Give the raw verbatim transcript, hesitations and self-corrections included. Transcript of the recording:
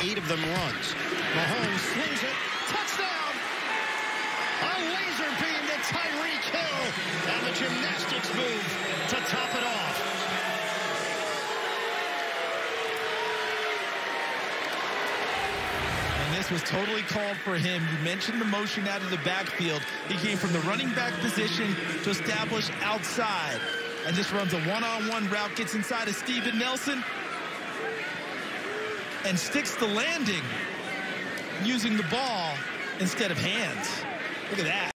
eight of them runs. Mahomes swings it. Touchdown! A laser beam to Tyreek Hill. And the gymnastics move to top it off. This was totally called for him. You mentioned the motion out of the backfield. He came from the running back position to establish outside. And just runs a one-on-one route, gets inside of Steven Nelson, and sticks the landing using the ball instead of hands. Look at that.